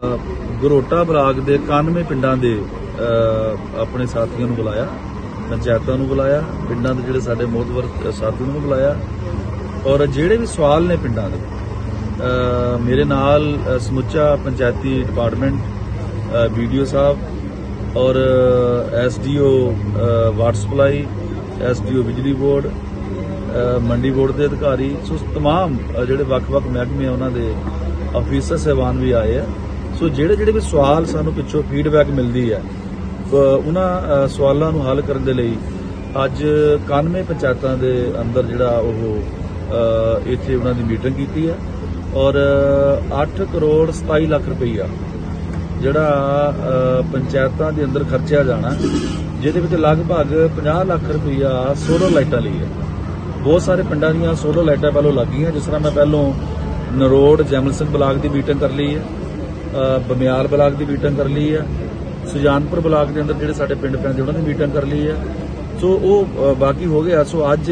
घरोटा बलाक के 91 पिंडां दे अपने साथियों को बुलाया, पंचायतों को बुलाया, पिंडां दे जिहड़े साडे मोहतवर साथियों को बुलाया और जिहड़े भी सवाल ने पिंडां दे मेरे नाल समुचा पंचायती डिपार्टमेंट BDO साहब और SDO वाटर सप्लाई, SDO बिजली बोर्ड, मंडी बोर्ड के अधिकारी, सो तमाम जिहड़े वख-वख महकमे उन्हां दे ऑफिसर साहबान भी आए हैं। सो जिहड़े भी सवाल सानू पिछों फीडबैक मिलती है उन्हां सवालों नूं हल करने दे लई अज 91 पंचायतों के अंदर जिहड़ा इत्थे उन्हां दी मीटिंग कीती है और 8 करोड़ 27 लाख रुपया जिहड़ा पंचायतों के अंदर खर्चिया जाना, जिहदे विच लगभग 50 लाख रुपया सोलर लाइटां लई है। बहुत सारे पिंडां दीयां सोलर लाइटां पहलों लग गईयां, जिस तरह मैं पहलों नरोड़ जैमल सिंह ब्लाक की मीटिंग कर ली है, बमियाल ब्लाक की मीटिंग कर ली है, सुजानपुर ब्लाक के अंदर जिहड़े साडे पिंड पैंदे उन्हां दी मीटिंग कर ली है। सो वो बाकी हो गया। सो अज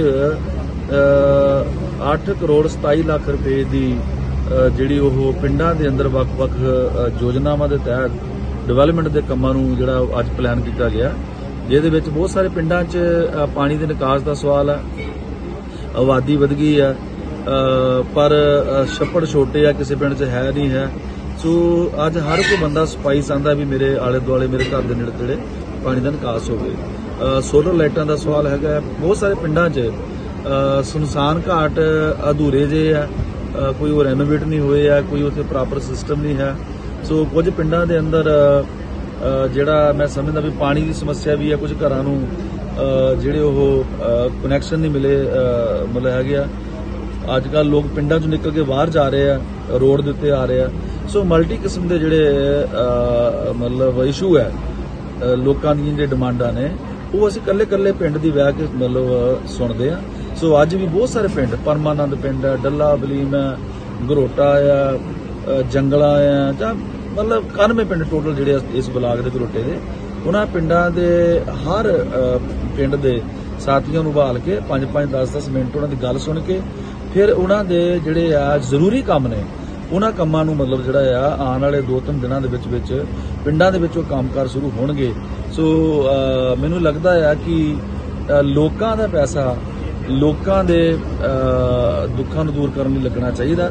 8 करोड़ 27 लाख रुपए की जिहड़ी ओह पिंडां दे अंदर वख-वख योजनावां दे तहत डिवेलपमेंट के कामां नूं जिहड़ा अज प्लान किया गया, जिहदे विच बहुत सारे पिंडां 'च पानी के निकास का सवाल है, आबादी वध गई है पर छप्पड़ छोटे है, किसी पिंड 'च है नहीं है। सो अज हर कोई बंदा सफाई चाहता भी मेरे आले दुआले मेरे घर के नेड़े तेड़े पानी का निकास हो। सोलर लाइटां का सवाल है, बहुत सारे पिंडां 'च सुनसान घाट अधूरे जे है, कोई वो रेनोवेट नहीं हुए है, कोई उत्थे प्रॉपर सिस्टम नहीं है। सो कुछ पिंडां दे अंदर जिहड़ा मैं समझदा भी पानी की समस्या भी है, कुछ घरां नूं जिहड़े ओह कनैक्शन नहीं मिले मतलब है। अजकल लोग पिंडां चों निकल के बाहर जा रहे हैं, रोड दे उत्ते आ रहे हैं। सो मल्टी किस्म के जिहड़े मतलब इशू है लोकां दी जिहड़ी डिमांडां ने वो असीं कल्ले पिंड दी बह के मतलब सुणदे आ। सो अज भी बहुत सारे पिंड, परमानंद पिंड है, डल्ला बलीम है, घरोटा है, जंगला है, जां मतलब 91 पिंड टोटल जिहड़े इस ब्लाक दे घरोटे दे उन्हां पिंडां दे हर पिंड दे साथियों नूं बहाल के 5-5 10-10 मिनट उन्हां दी गल सुन के फिर उन्हां दे जिहड़े आ जरूरी काम ने उन्हां कामां नूं मतलब जिहड़ा आ आने वाले 2-3 दिनां दे विच पिंडां दे विच ओह कामकार शुरू होणगे। सो मैनूं लगदा है कि लोकां दा पैसा लोकां दे दुੱਖਾਂ ਨੂੰ दूर करने लगना चाहिए।